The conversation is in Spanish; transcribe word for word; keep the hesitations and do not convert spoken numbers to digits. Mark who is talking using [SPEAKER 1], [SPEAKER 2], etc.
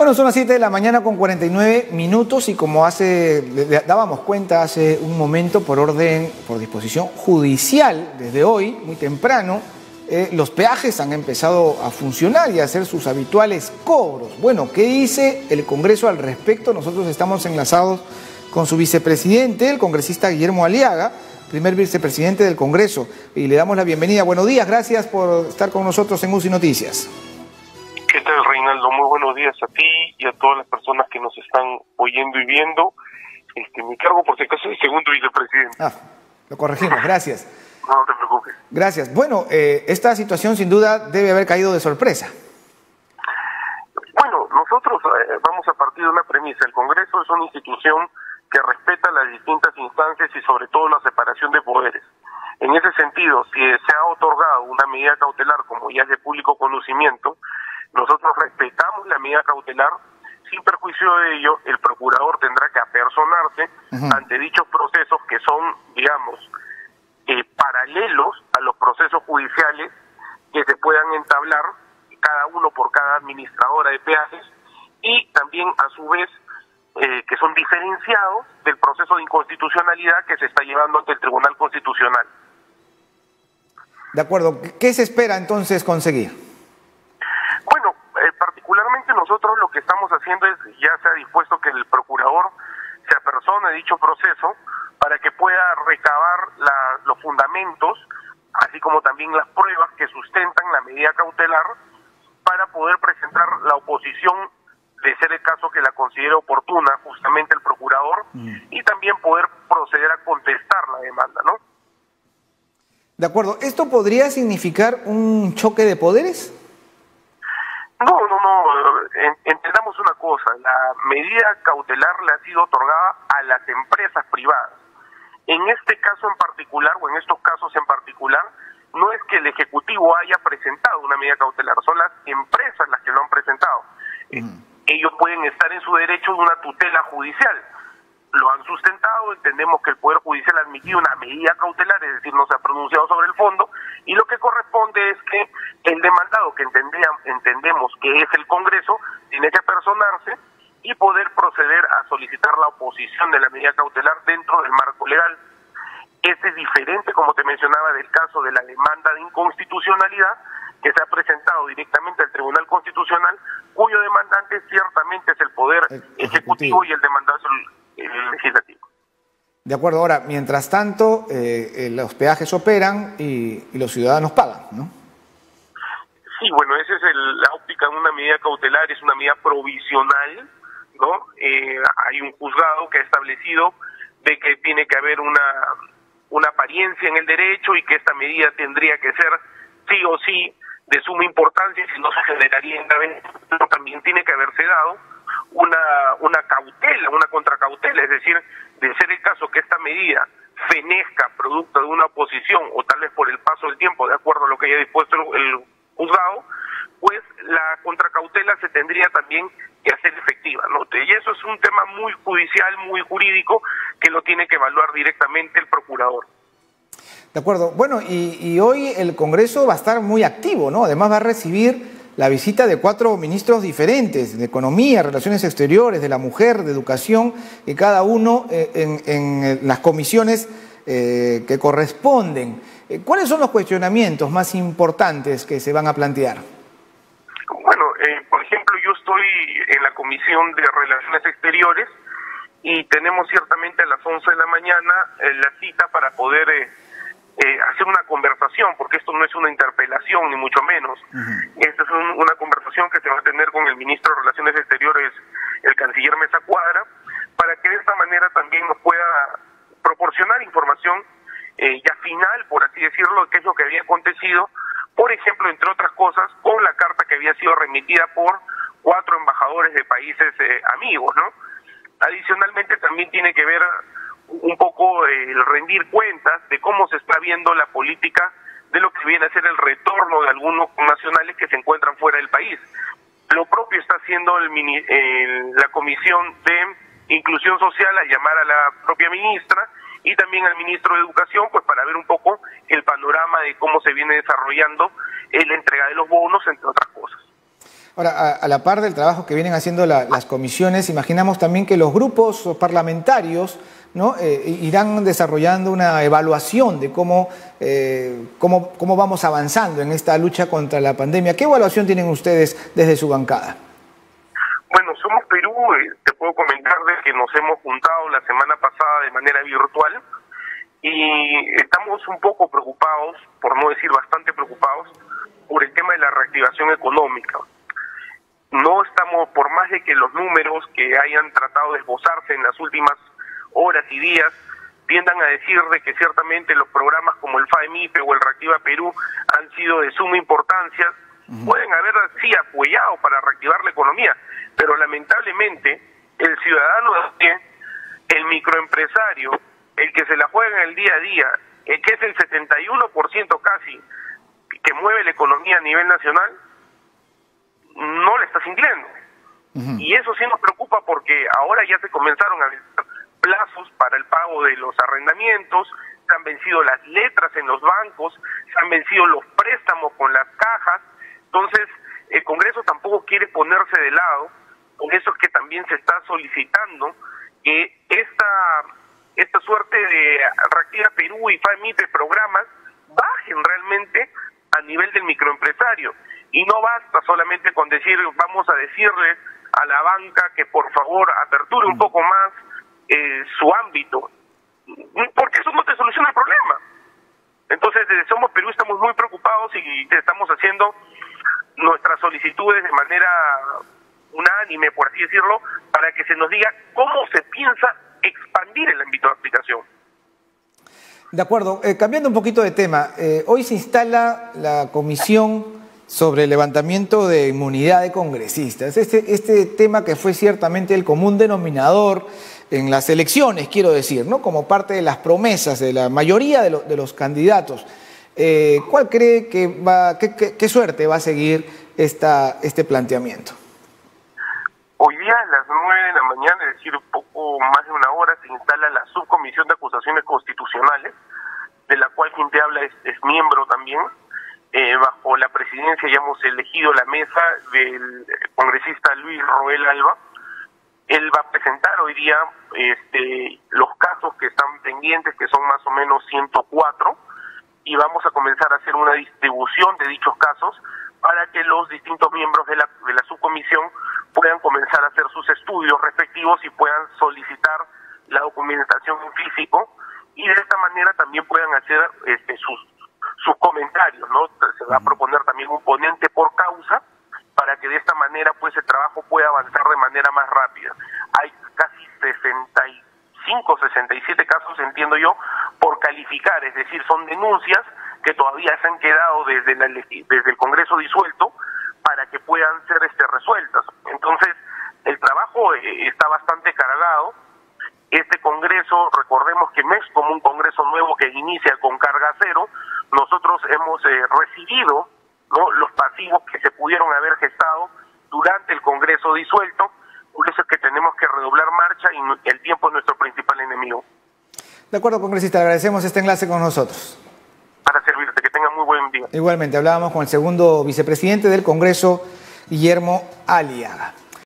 [SPEAKER 1] Bueno, son las siete de la mañana con cuarenta y nueve minutos y como hace, dábamos cuenta hace un momento por orden, por disposición judicial, desde hoy, muy temprano, eh, los peajes han empezado a funcionar y a hacer sus habituales cobros. Bueno, ¿qué dice el Congreso al respecto? Nosotros estamos enlazados con su vicepresidente, el congresista Guillermo Aliaga, primer vicepresidente del Congreso, y le damos la bienvenida. Buenos días, gracias por estar con nosotros en U C I Noticias.
[SPEAKER 2] ¿Qué tal, Reinaldo? Muy buenos días a ti y a todas las personas que nos están oyendo y viendo. Este, mi cargo, por si acaso, es segundo vicepresidente.
[SPEAKER 1] Ah, lo corregimos, gracias.
[SPEAKER 2] No te preocupes.
[SPEAKER 1] Gracias. Bueno, eh, esta situación sin duda debe haber caído de sorpresa.
[SPEAKER 2] Bueno, nosotros eh, vamos a partir de una premisa. El Congreso es una institución que respeta las distintas instancias y sobre todo la separación de poderes. En ese sentido, si se ha otorgado una medida cautelar, como ya es de público conocimiento, nosotros respetamos la medida cautelar. Sin perjuicio de ello, el procurador tendrá que apersonarse uh-huh. ante dichos procesos que son, digamos, eh, paralelos a los procesos judiciales que se puedan entablar, cada uno por cada administradora de peajes, y también a su vez eh, que son diferenciados del proceso de inconstitucionalidad que se está llevando ante el Tribunal Constitucional.
[SPEAKER 1] De acuerdo. ¿Qué se espera entonces conseguir?
[SPEAKER 2] Bueno, eh, particularmente nosotros lo que estamos haciendo es, ya se ha dispuesto que el procurador se apersone de dicho proceso para que pueda recabar la, los fundamentos, así como también las pruebas que sustentan la medida cautelar, para poder presentar la oposición, de ser el caso que la considere oportuna justamente el procurador, mm. y también poder proceder a contestar la demanda, ¿no?
[SPEAKER 1] De acuerdo. ¿Esto podría significar un choque de poderes?
[SPEAKER 2] No, no, no. Entendamos una cosa. La medida cautelar le ha sido otorgada a las empresas privadas. En este caso en particular, o en estos casos en particular, no es que el Ejecutivo haya presentado una medida cautelar, son las empresas las que lo han presentado. Mm. Ellos pueden estar en su derecho de una tutela judicial. Lo han sustentado, entendemos que el Poder Judicial ha admitido una medida cautelar, es decir, no se ha pronunciado sobre el fondo, y lo que corresponde es que el demandado, que entendemos que es el Congreso, tiene que personarse y poder proceder a solicitar la oposición de la medida cautelar dentro del marco legal. Este es diferente, como te mencionaba, del caso de la demanda de inconstitucionalidad que se ha presentado directamente al Tribunal Constitucional, cuyo demandante ciertamente es el Poder Ejecutivo, ejecutivo y el demandado es el, el Legislativo.
[SPEAKER 1] De acuerdo. Ahora, mientras tanto, eh, eh, los peajes operan y, y los ciudadanos pagan, ¿no?
[SPEAKER 2] Sí, bueno, esa es el, la óptica de una medida cautelar, es una medida provisional, ¿no? Eh, hay un juzgado que ha establecido de que tiene que haber una, una apariencia en el derecho y que esta medida tendría que ser sí o sí de suma importancia, si no se generaría indavento. También tiene que haberse dado una una cautela, una contracautela, es decir, de ser el caso que esta medida fenezca producto de una oposición o tal vez por el paso del tiempo, de acuerdo a lo que haya dispuesto el, el juzgado, pues la contracautela se tendría también que hacer efectiva, ¿no? Y eso es un tema muy judicial, muy jurídico, que lo tiene que evaluar directamente el procurador.
[SPEAKER 1] De acuerdo. Bueno, y, y hoy el Congreso va a estar muy activo, ¿no? Además va a recibir la visita de cuatro ministros diferentes, de Economía, Relaciones Exteriores, de la Mujer, de Educación, y cada uno eh, en, en las comisiones eh, que corresponden. Eh, ¿Cuáles son los cuestionamientos más importantes que se van a plantear?
[SPEAKER 2] Bueno, eh, por ejemplo, yo estoy en la Comisión de Relaciones Exteriores y tenemos ciertamente a las once de la mañana eh, la cita para poder eh, eh, hacer una conversación, porque esto no es una interpelación, ni mucho menos. Uh-huh. Esta es un, una conversación que se va a tener con el ministro de Relaciones Exteriores, el canciller Mesa Cuadra, para que de esta manera también nos pueda proporcionar información eh, ya final, por así decirlo, de qué es lo que había acontecido, por ejemplo, entre otras cosas, con la carta que había sido remitida por cuatro embajadores de países eh, amigos, ¿no? Adicionalmente también tiene que ver un poco eh, el rendir cuentas de cómo se está viendo la política de lo que viene a ser el retorno de algunos nacionales que se encuentran fuera del país. Lo propio está haciendo el, el, la Comisión de Inclusión Social al llamar a la propia ministra y también al ministro de Educación, pues para ver un poco el panorama de cómo se viene desarrollando la entrega de los bonos, entre otras cosas.
[SPEAKER 1] Ahora, a, a la par del trabajo que vienen haciendo la, las comisiones, imaginamos también que los grupos parlamentarios, ¿no? eh, irán desarrollando una evaluación de cómo, eh, cómo, cómo vamos avanzando en esta lucha contra la pandemia. ¿Qué evaluación tienen ustedes desde su bancada?
[SPEAKER 2] Bueno, Somos Perú, eh, te puedo comentar de que nos hemos juntado la semana pasada de manera virtual y estamos un poco preocupados, por no decir bastante preocupados, por el tema de la reactivación económica. No estamos, por más de que los números que hayan tratado de esbozarse en las últimas horas y días tiendan a decir de que ciertamente los programas como el FAEMIPE o el Reactiva Perú han sido de suma importancia, uh-huh. pueden haber sí apoyado para reactivar la economía, pero lamentablemente el ciudadano de pie, el microempresario, el que se la juega en el día a día, el que es el setenta y uno por ciento casi que mueve la economía a nivel nacional, no le está sintiendo. Uh-huh. Y eso sí nos preocupa porque ahora ya se comenzaron a ver plazos para el pago de los arrendamientos, se han vencido las letras en los bancos, se han vencido los préstamos con las cajas. Entonces el Congreso tampoco quiere ponerse de lado, por eso es que también se está solicitando que esta esta suerte de Reactiva Perú y FAEMIPE programas bajen realmente a nivel del microempresario. Y no basta solamente con decir, vamos a decirle a la banca que por favor aperture un poco más eh, su ámbito, porque eso no te soluciona el problema. Entonces, desde Somos Perú estamos muy preocupados y estamos haciendo nuestras solicitudes de manera unánime, por así decirlo, para que se nos diga cómo se piensa expandir el ámbito de aplicación.
[SPEAKER 1] De acuerdo. Eh, cambiando un poquito de tema, eh, hoy se instala la comisión sobre el levantamiento de inmunidad de congresistas. Este, este tema que fue ciertamente el común denominador en las elecciones, quiero decir, ¿no? Como parte de las promesas de la mayoría de, lo, de los candidatos. Eh, ¿Cuál cree que va, qué, qué, qué suerte va a seguir esta, este planteamiento?
[SPEAKER 2] Hoy día a las nueve de la mañana, es decir, un poco más de una hora, se instala la subcomisión de acusaciones constitucionales, de la cual quien te habla es, es miembro también. Eh, bajo la presidencia ya hemos elegido la mesa del congresista Luis Roel Alba. Él va a presentar hoy día este, los casos que están pendientes, que son más o menos ciento cuatro, y vamos a comenzar a hacer una distribución de dichos casos para que los distintos miembros de la, de la subcomisión puedan comenzar a hacer sus estudios respectivos y puedan solicitar la documentación en físico, y de esta manera también puedan hacer este, sus sus comentarios, ¿no? Se va a proponer también un ponente por causa para que de esta manera pues el trabajo pueda avanzar de manera más rápida. Hay casi sesenta y cinco, sesenta y siete casos, entiendo yo, por calificar, es decir, son denuncias que todavía se han quedado desde, la, desde el Congreso disuelto para que puedan ser este, resueltas. Entonces, el trabajo eh, está bastante cargado. Este Congreso, recordemos que no es como un Congreso nuevo que inicia con carga cero. Nosotros hemos eh, recibido, ¿no?, los pasivos que se pudieron haber gestado durante el Congreso disuelto. Por eso es que tenemos que redoblar marcha y el tiempo es nuestro principal enemigo.
[SPEAKER 1] De acuerdo, congresista, agradecemos este enlace con nosotros.
[SPEAKER 2] Para servirte, que tenga muy buen día.
[SPEAKER 1] Igualmente, hablábamos con el segundo vicepresidente del Congreso, Guillermo Aliaga.